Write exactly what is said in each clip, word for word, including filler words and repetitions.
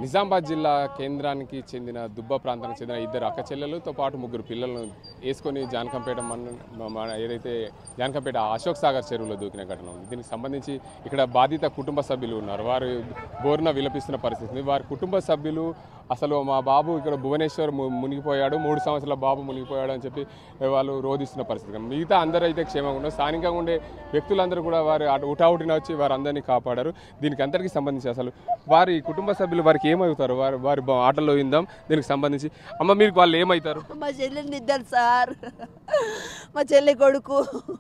నిజామాబాద్ జిల్లా కేంద్రానికి చెందిన దుబ్బ ప్రాంతానికి చెందిన ఇద్దరు అక్క చెల్లెలతో పాటు ముగ్గురు పిల్లలను వేసుకొని జానకంపేట మన ఏదైతే జానకంపేట అశోక్ సాగర్ చెరువులో దూకిన ఘటన ఉంది. దీనికి సంబంధించి ఇక్కడ బాధిత కుటుంబ సభ్యులు ఉన్నారు. వారు బోరున విలపిస్తున్న పరిస్థితి. వారి కుటుంబ సభ్యులు అసలు మా బాబు ఇక్కడ భువనేశ్వర్ మునిగిపోయాడు, మూడు సంవత్సరాల బాబు మునిగిపోయాడు అని చెప్పి వాళ్ళు రోధిస్తున్న పరిస్థితి. మిగతా అందరూ అయితే క్షేమంగా ఉన్నారు. స్థానికంగా ఉండే వ్యక్తులందరూ కూడా వారు ఉటావుటిన వచ్చి వారందరినీ కాపాడారు. దీనికి అందరికీ సంబంధించి అసలు వారి కుటుంబ సభ్యులు వారికి ఏమవుతారు, వారు వారి ఆటల్లో ఇందాం దీనికి సంబంధించి. అమ్మ మీరు వాళ్ళు ఏమవుతారు? మా చెల్లెని ఇద్దరు సార్, మా చెల్లి కొడుకు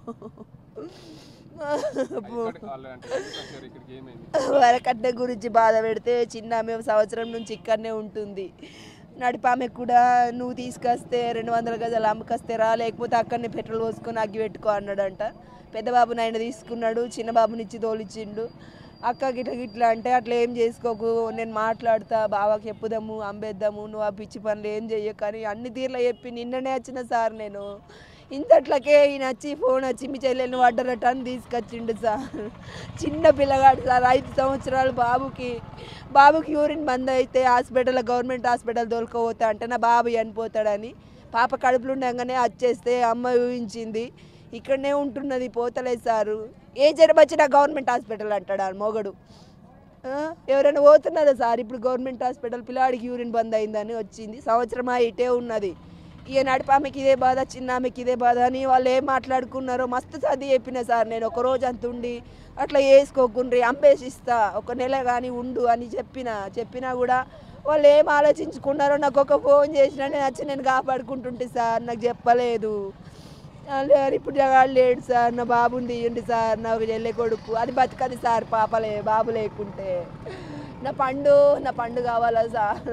వరకట్న గురించి బాధ పెడితే చిన్న మేము సంవత్సరం నుంచి ఇక్కడనే ఉంటుంది. నడిపామె కూడా నువ్వు తీసుకొస్తే రెండు వందల గజాలు అమ్మకొస్తే రా, లేకపోతే అక్కడనే పెట్రోల్ పోసుకొని అగ్గి పెట్టుకో అన్నాడంట. పెద్ద బాబుని ఆయన తీసుకున్నాడు, చిన్న బాబునిచ్చి తోలిచ్చిండు. అక్క గిట్ల గిట్లా అంటే అట్లా ఏం చేసుకోకు, నేను మాట్లాడతా, బావకి చెప్పుదాము, అంబేద్దాము, నువ్వు ఆ పిచ్చి పనులు ఏం చెయ్యవు కానీ అన్ని తీర్లా చెప్పి నిన్ననే వచ్చిన సార్. నేను ఇంతట్లకే ఈయన వచ్చి ఫోన్ వచ్చి మీ చెల్లెల్ని పడ్డరట అని తీసుకొచ్చిండు సార్. చిన్న పిల్లగాడు సార్, ఐదు సంవత్సరాలు బాబుకి బాబుకి యూరిన్ బంద్ అయితే హాస్పిటల్ గవర్నమెంట్ హాస్పిటల్ దొరకపోతా అంటే నా బాబు చనిపోతాడని పాప కడుపులు ఉండగానే వచ్చేస్తే అమ్మ ఊహించింది. ఇక్కడనే ఉంటున్నది, పోతలేదు సారు. ఏ జరం వచ్చినా గవర్నమెంట్ హాస్పిటల్ అంటాడు ఆ మొగడు. ఎవరైనా పోతున్నారా సార్? ఇప్పుడు గవర్నమెంట్ హాస్పిటల్ పిల్లాడికి యూరిన్ బంద్ అయిందని వచ్చింది, సంవత్సరం ఇటే ఉన్నది. ఇక నడిపామెకి ఇదే బాధ, చిన్న ఆమెకి ఇదే బాధ అని వాళ్ళు ఏం మాట్లాడుకున్నారో మస్తు చదివి చెప్పిన సార్. నేను ఒక రోజు అంత ఉండి అట్లా వేసుకోకుండ్రి, అంబేసిస్తా, ఒక నెల కానీ ఉండు అని చెప్పిన చెప్పినా కూడా వాళ్ళు ఏం ఆలోచించుకున్నారో నాకు ఒక ఫోన్ చేసినా నేను వచ్చి నేను కాపాడుకుంటుంటే సార్, నాకు చెప్పలేదు. ఇప్పుడు జగాడు లేడు సార్, నా బాబుని తీయండి సార్, నా ఒక చెల్లె కొడుకు అది బతకది సార్, పాపలే బాబు లేకుంటే. నా పండు నా పండు కావాలా సార్?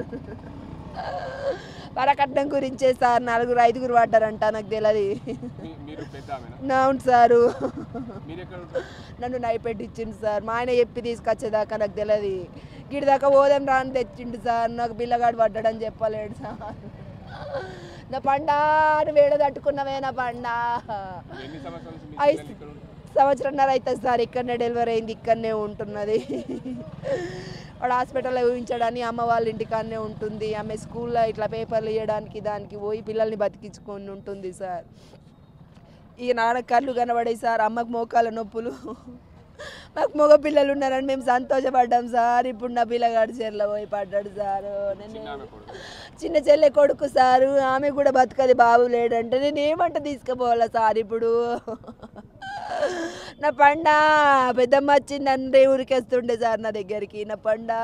వరకట్నం గురించే సార్, నలుగురు ఐదుగురు పడ్డారంట, నాకు తెలియదు. అవును సారు, నన్ను నైపెట్టించిండు సార్. మా ఆయన చెప్పి తీసుకొచ్చేదాకా నాకు తెలియదు. గిడి దాకా పోదాం రాని తెచ్చిండు సార్. నాకు పిల్లగాడు పడ్డాడని చెప్పలేడు సార్. నా పండా వేడ తట్టుకున్నవే నా పండా. సంవత్సరంన్నర అవుతుంది సార్, ఇక్కడనే డెలివరీ అయింది, ఇక్కడనే ఉంటున్నది. వాడు హాస్పిటల్లో ఊహించడానికి అమ్మ వాళ్ళ ఇంటికాడనే ఉంటుంది. ఆమె స్కూల్లో ఇట్లా పేపర్లు ఇవ్వడానికి దానికి పోయి పిల్లల్ని బతికించుకొని ఉంటుంది సార్. ఇక నాన్న కళ్ళు కనబడాయి సార్, అమ్మకు మోకాల నొప్పులు. మాకు మగ పిల్లలు ఉన్నారని మేము సంతోషపడ్డాం సార్. ఇప్పుడు నా పిల్లగాడు చెర్ల పోయి పడ్డాడు సార్. నేను చిన్న చెల్లె కొడుకు సారు, ఆమె కూడా బతకది, బాబు లేడంటే నేను ఏమంట తీసుకుపోవాలా సార్? ఇప్పుడు నా పండా పెద్దమ్మ వచ్చింది అంటే ఊరికేస్తుండే సార్ నా దగ్గరికి. నా పండా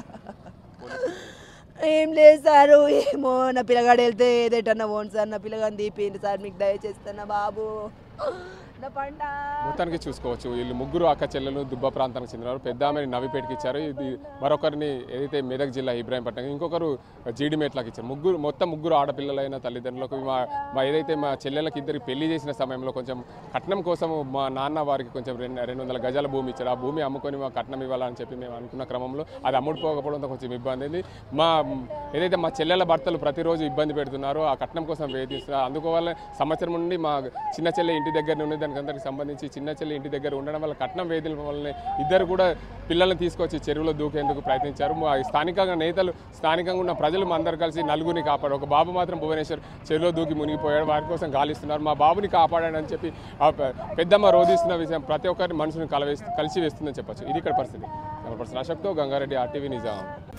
ఏం లేదు సారు, ఏమో నా పిల్లగాడు వెళ్తే ఏదేటన్నా పోను సార్, నా పిల్లగాని తీపిండి సార్, మీకు దయచేస్తా నా బాబు నా పండా. మొత్తానికి చూసుకోవచ్చు, వీళ్ళు ముగ్గురు అక్క చెల్లెలు దుబ్బ ప్రాంతానికి చెందినవారు. పెద్ద ఆమెని నవిపేటకి ఇచ్చారు, ఇది మరొకరిని ఏదైతే మెదక్ జిల్లా ఇబ్రాహీంపట్నం, ఇంకొకరు జీడిమేట్లకు ఇచ్చారు. ముగ్గురు మొత్తం ముగ్గురు ఆడపిల్లలైన తల్లిదండ్రులకు మా మా ఏదైతే మా చెల్లెలకి ఇద్దరికి పెళ్లి చేసిన సమయంలో కొంచెం కట్నం కోసం మా నాన్న వారికి కొంచెం రెండు రెండు వందల గజాల భూమి ఇచ్చారు. ఆ భూమి అమ్ముకొని మా కట్నం ఇవ్వాలని చెప్పి మేము అనుకున్న క్రమంలో అది అమ్ముడుపోకపోవడంతో కొంచెం ఇబ్బంది అయింది. మా ఏదైతే మా చెల్లెల భర్తలు ప్రతిరోజు ఇబ్బంది పెడుతున్నారో ఆ కట్నం కోసం వేధిస్తున్నారు. అందుకోవాల సంవత్సరం నుండి మా చిన్న చెల్లె ఇంటి దగ్గర నుండి దానికి అందరికి సంబంధించి చిన్న చెల్లి ఇంటి దగ్గర ఉండడం వల్ల కట్నం వేధించడం వల్లనే ఇద్దరు కూడా పిల్లల్ని తీసుకొచ్చి చెరువులో దూకేందుకు ప్రయత్నించారు. స్థానికంగా నేతలు, స్థానికంగా ఉన్న ప్రజలు మా అందరు కలిసి నలుగురిని కాపాడు. ఒక బాబు మాత్రం భువనేశ్వర్ చెరువులో దూకి మునిగిపోయాడు, వారి కోసం గాలిస్తున్నారు. మా బాబుని కాపాడాడని చెప్పి ఆ పెద్దమ్మ రోధిస్తున్న విషయం ప్రతి ఒక్కరి మనసుని కలవేసి కలిసి వేస్తుందని చెప్పొచ్చు. ఇది ఇక్కడ పరిస్థితి. పర్సన్ అశోక్తో గంగారెడ్డి, ఆర్టీవీ నిజాం.